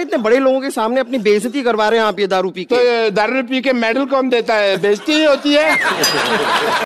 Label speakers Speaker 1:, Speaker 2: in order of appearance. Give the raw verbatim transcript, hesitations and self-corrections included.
Speaker 1: है? इतने बड़े लोगों के सामने अपनी बेइज्जती करवा रहे हैं आप ये दारू पी के।
Speaker 2: तो दारू पी के मेडल कौन देता है? बेइज्जती ही होती है।